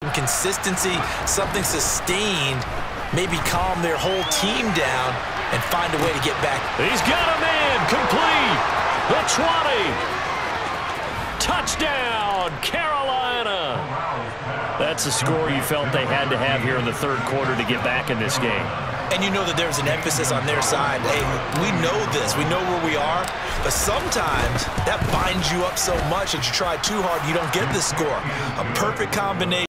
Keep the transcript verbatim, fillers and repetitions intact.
some consistency, something sustained, maybe calm their whole team down and find a way to get back. He's got a man complete. The twenty. Touchdown, Carolina. That's the score you felt they had to have here in the third quarter to get back in this game. And you know that there's an emphasis on their side. Hey, we know this. We know where we are. But sometimes that binds you up so much that you try too hard, you don't get the score. A perfect combination.